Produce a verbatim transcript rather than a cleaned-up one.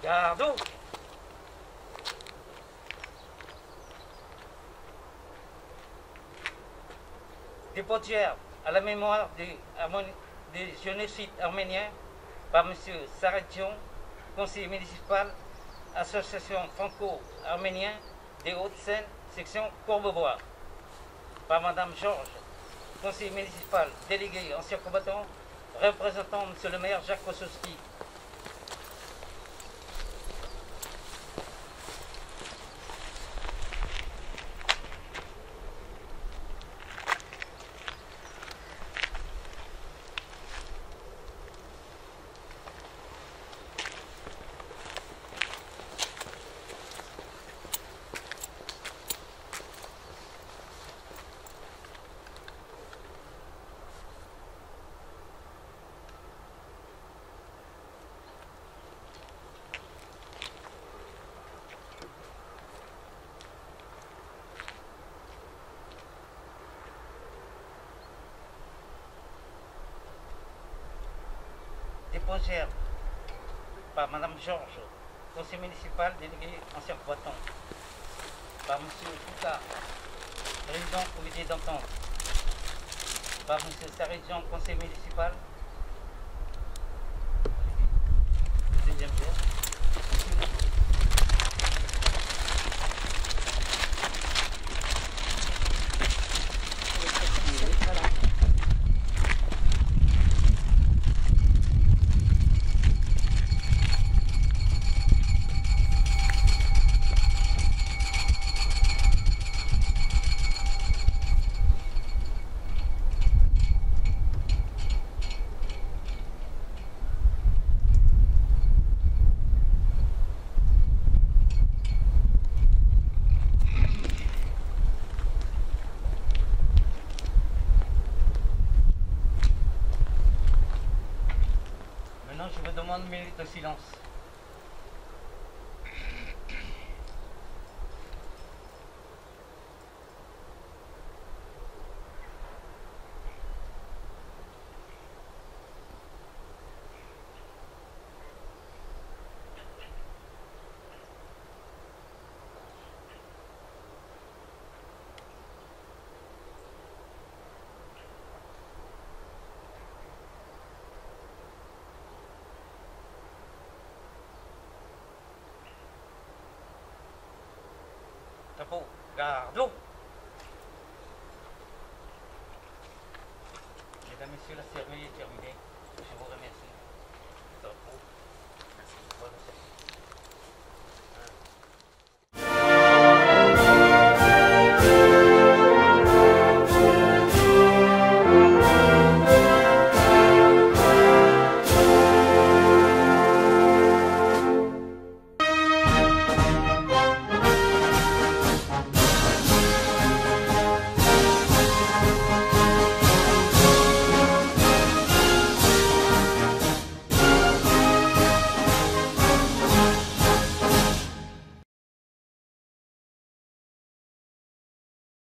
Garde. Dépôtière à la mémoire des, des génocides arméniens par M. Saradjian, conseiller municipal, association franco-arménienne des Hauts-de-Seine, section Courbevoie. Par Mme Georges, conseiller municipal, délégué, ancien combattant, représentant M. le maire Jacques Kosowski. Déposée par Mme Georges, conseiller municipal, délégué ancien combattant. Par M. Foucault, président du comité d'entente. Par M. Saradjian, conseiller municipal. Deuxième jour. Maintenant, je vous demande une minute de silence. Chapeau, garde. Mesdames, Messieurs, la cérémonie est terminée. Je vous remercie.